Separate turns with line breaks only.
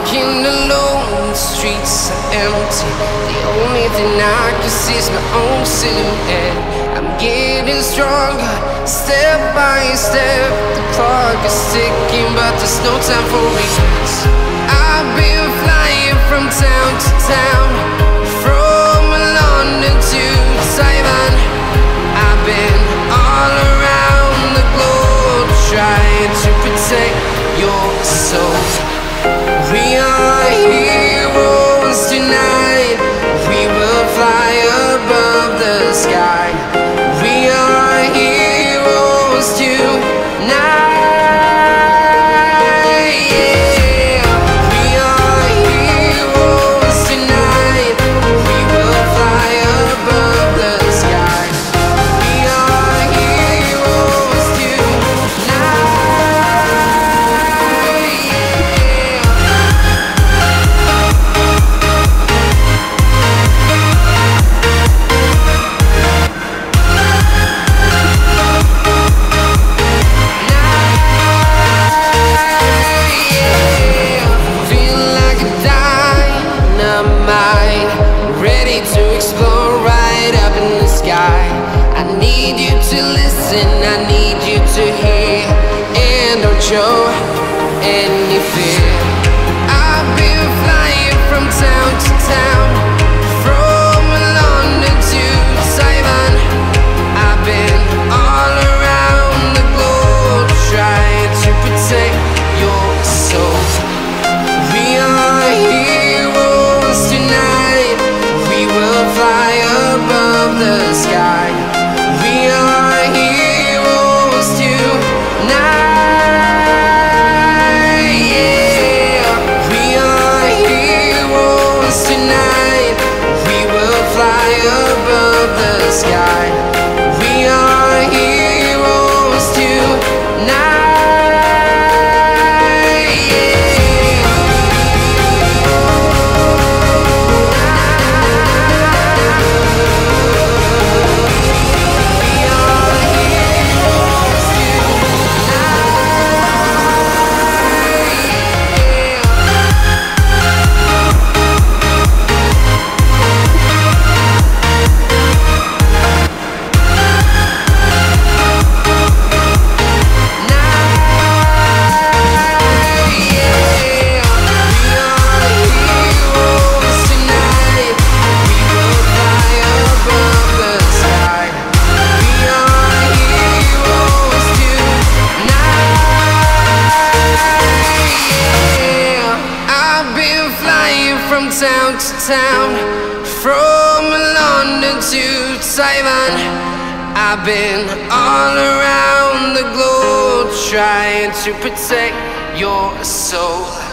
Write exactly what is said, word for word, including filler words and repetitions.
walking alone, the streets are empty. The only thing I can see is my own silhouette. I'm getting stronger, step by step. The clock is ticking, but there's no time for regrets. I've been flying from town to town, from London to Taiwan. I've been all around the globe, trying to protect your soul. We are heroes tonight. We will fly above the sky. We are heroes tonight. Yeah. We are heroes tonight. We will fly above the sky. We are heroes tonight. Ready to explore right up in the sky. I need you to listen, I need you to hear, and don't show any fear. I've been flying from town to town, from London to Taiwan. I've been all around the globe, trying to protect your soul. We are heroes tonight. We will fly above the sky. We are heroes tonight. Yeah. We are heroes tonight. We will fly above the sky. We are heroes tonight. From town to town, from London to Taiwan. I've been all around the globe, trying to protect your soul.